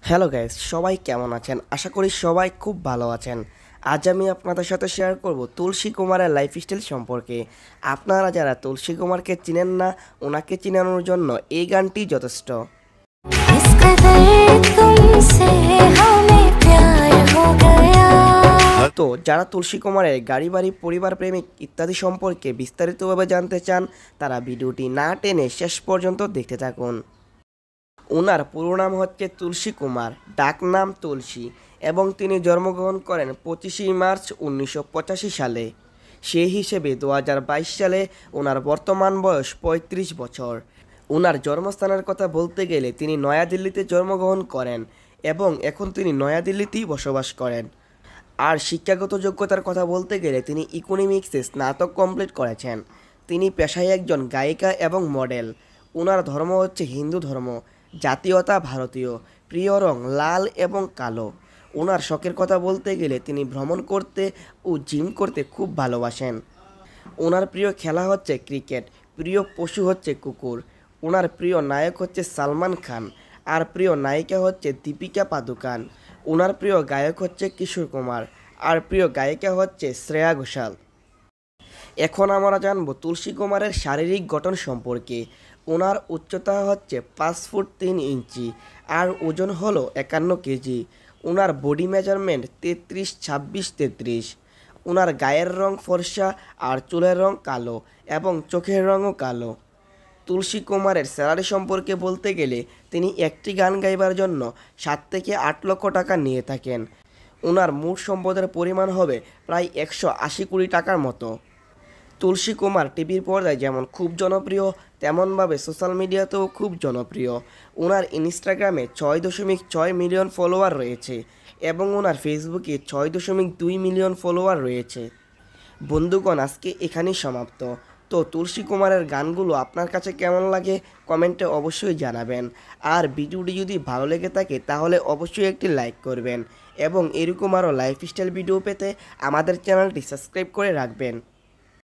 Hello guys, সবাই কেমন আছেন? আশা করি সবাই খুব ভালো আছেন। আজ আমি আপনাদের সাথে শেয়ার করব তুলসী কুমারের লাইফস্টাইল সম্পর্কে। আপনারা যারা তুলসী কুমারকে চিনেন না, ওনাকে চিনানোর জন্য এই গানটি যথেষ্ট। इस कदर तुमसे हमें प्यार हो गया। তো যারা তুলসী কুমারের গাড়ি বাড়ি পরিবার প্রেমিক ইত্যাদি সম্পর্কে বিস্তারিতভাবে জানতে চান, তারা ভিডিওটি না টেনে শেষ পর্যন্ত দেখতে থাকুন। ওনার পুরো নাম হচ্ছে তুলসী কুমার, ডাক নাম তুলসী, এবং তিনি জন্মগ্রহণ করেন 25 মার্চ 1985 সালে। সেই হিসেবে 2022 সালে ওনার বর্তমান বয়স 35 বছর। ওনার জন্মস্থানের কথা বলতে গেলে তিনি নয়াদিল্লিতে জন্মগ্রহণ করেন এবং এখন তিনি নয়াদিল্লিতেই বসবাস করেন। আর শিক্ষাগত যোগ্যতার কথা বলতে গেলে তিনি ইকোনমিক্সে স্নাতক কমপ্লিট করেছেন। তিনি পেশায় একজন গায়িকা এবং মডেল। ওনার ধর্ম হচ্ছে হিন্দু ধর্ম, জাতীয়তা ভারতীয়, প্রিয় রং লাল এবং কালো। ওনার শখের কথা বলতে গেলে তিনি ভ্রমণ করতে ও জিম করতে খুব ভালোবাসেন। ওনার প্রিয় খেলা হচ্ছে ক্রিকেট, প্রিয় পশু হচ্ছে কুকুর। ওনার প্রিয় নায়ক হচ্ছে সালমান খান, আর প্রিয় নায়িকা হচ্ছে দীপিকা পাদুকান। ওনার প্রিয় গায়ক হচ্ছে কিশোর কুমার, আর প্রিয় গায়িকা হচ্ছে শ্রেয়া ঘোষাল। এখন আমরা জানবো তুলসী কুমারের শারীরিক গঠন সম্পর্কে। ওনার উচ্চতা হচ্ছে 5 ফুট 3 ইঞ্চি, আর ওজন হলো 51 কেজি। ওনার বডি মেজারমেন্ট 33-26-33। ওনার গায়ের রং ফর্সা, আর চুলের রং কালো এবং চোখের রঙও কালো। তুলসী কুমারের স্যালারি সম্পর্কে বলতে গেলে তিনি একটি গান গাইবার জন্য 7 থেকে 8 লক্ষ টাকা নিয়ে থাকেন। ওনার মোট সম্পদের পরিমাণ হবে প্রায় 180 কোটি টাকার মতো। তুলসী কুমার টিভির পর্দায় যেমন খুব জনপ্রিয়, তেমনভাবে সোশ্যাল মিডিয়াতেও খুব জনপ্রিয়। ওনার ইনস্টাগ্রামে 6.6 মিলিয়ন ফলোয়ার রয়েছে এবং ওনার ফেসবুকে 6.2 মিলিয়ন ফলোয়ার রয়েছে। বন্ধুগণ, আজকে এখানেই সমাপ্ত। তো তুলসী কুমারের গানগুলো আপনার কাছে কেমন লাগে কমেন্টে অবশ্যই জানাবেন। আর ভিডিওটি যদি ভালো লেগে থাকে তাহলে অবশ্যই একটি লাইক করবেন এবং এরকম আরও লাইফস্টাইল ভিডিও পেতে আমাদের চ্যানেলটি সাবস্ক্রাইব করে রাখবেন।